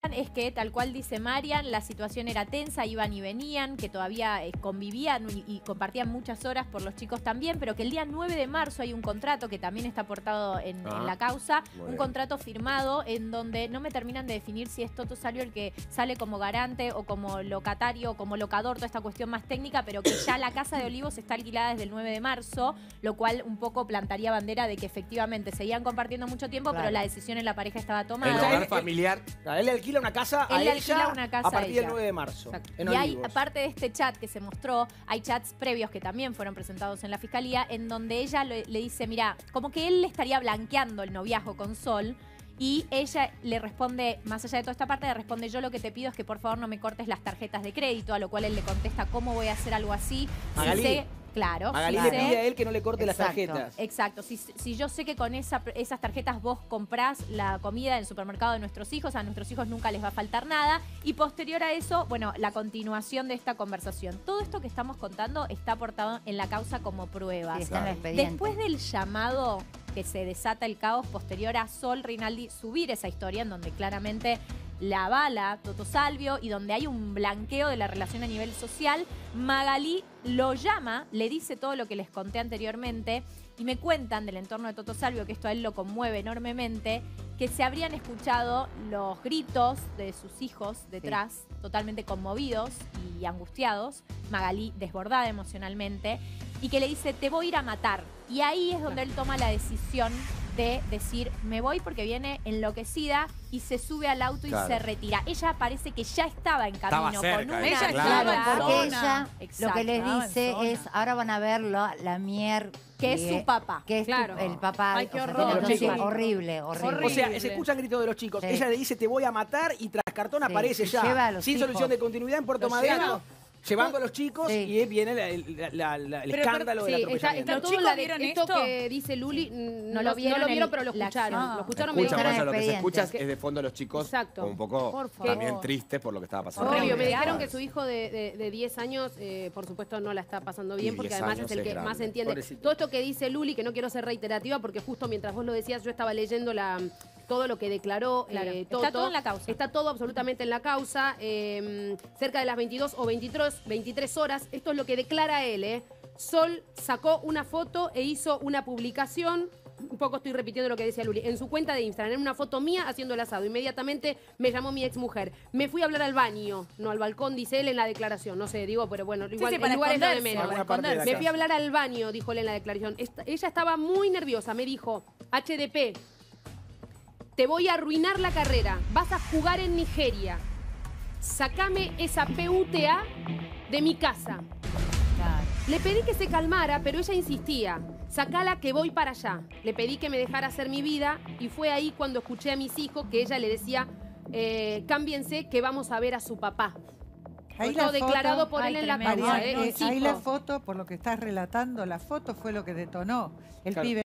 Es que, tal cual dice Marian, la situación era tensa, iban y venían, que todavía convivían y compartían muchas horas por los chicos también, pero que el día 9 de marzo hay un contrato que también está aportado en la causa, un contrato firmado en donde no me terminan de definir si es Toto Salvio el que sale como garante o como locatario o como locador, toda esta cuestión más técnica, pero que ya la Casa de Olivos está alquilada desde el 9 de marzo, lo cual un poco plantaría bandera de que efectivamente seguían compartiendo mucho tiempo, pero la decisión en la pareja estaba tomada. El hogar familiar. Él le alquila una casa a ella a partir del 9 de marzo. Y hay, aparte de este chat que se mostró, hay chats previos que también fueron presentados en la fiscalía, en donde ella le dice, mira, como que él le estaría blanqueando el noviazgo con Sol, y ella le responde, más allá de toda esta parte, le responde, yo lo que te pido es que por favor no me cortes las tarjetas de crédito, a lo cual él le contesta, ¿cómo voy a hacer algo así? Magalí. Claro. Magalí le pide a él que no le corte las tarjetas. Exacto. Si yo sé que con esas tarjetas vos comprás la comida del supermercado de nuestros hijos, a nuestros hijos nunca les va a faltar nada. Y posterior a eso, bueno, la continuación de esta conversación. Todo esto que estamos contando está aportado en la causa como pruebas. Sí, está en el expediente. Después del llamado que se desata el caos posterior a Sol Rinaldi subir esa historia en donde claramente la avala Toto Salvio y donde hay un blanqueo de la relación a nivel social, Magalí lo llama, le dice todo lo que les conté anteriormente y me cuentan del entorno de Toto Salvio, que esto a él lo conmueve enormemente, que se habrían escuchado los gritos de sus hijos detrás, totalmente conmovidos y angustiados, Magalí desbordada emocionalmente, y que le dice, te voy a ir a matar. Y ahí es donde él toma la decisión de decir, me voy porque viene enloquecida, y se sube al auto y se retira. Ella parece que ya estaba en camino cerca, con una... ella Claro, claro, porque ella exacto, lo que les dice es, ahora van a ver la Mier... que es su papá. Que es el papá. Ay, qué o sea, horror. no sé, Chicos. horrible. O sea, se escuchan gritos de los chicos. Sí. Ella le dice, te voy a matar, y tras cartón aparece se lleva a ya. los Sin hijos. solución de continuidad en Puerto Madero. Llevando a los chicos y viene el escándalo del atropellamiento. Está todo esto que dice Luli, no lo vieron, pero lo escucharon. Lo escucharon medio Escuchan, bien. lo que se escucha Expediente. es de fondo los chicos como un poco también tristes por lo que estaba pasando. Horrible. Me Claro. dijeron que su hijo de 10 años, por supuesto, no la está pasando bien, Y porque 10 además años es el que es más grande. entiende. Pobrecito. Todo esto que dice Luli, que no quiero ser reiterativa, porque justo mientras vos lo decías, yo estaba leyendo todo lo que declaró Toto. Está todo en la causa. Está todo absolutamente en la causa. Cerca de las 22 o 23 horas, esto es lo que declara él. Sol sacó una foto e hizo una publicación. Un poco estoy repitiendo lo que decía Luli. En su cuenta de Instagram, en una foto mía haciendo el asado. Inmediatamente me llamó mi exmujer. Me fui a hablar al baño, no al balcón, dice él en la declaración. No sé, digo, pero bueno, igual el lugar es lo de menos. Me fui a hablar al baño, dijo él en la declaración. Ella estaba muy nerviosa. Me dijo, HDP, te voy a arruinar la carrera. Vas a jugar en Nigeria. Sácame esa PUTA de mi casa. Le pedí que se calmara, pero ella insistía. Sacala que voy para allá. Le pedí que me dejara hacer mi vida y fue ahí cuando escuché a mis hijos que ella le decía, cámbiense que vamos a ver a su papá. Ahí Fue todo la foto, declarado por él en la Mariano, causa. ahí la foto, por lo que estás relatando, la foto fue lo que detonó. El pibe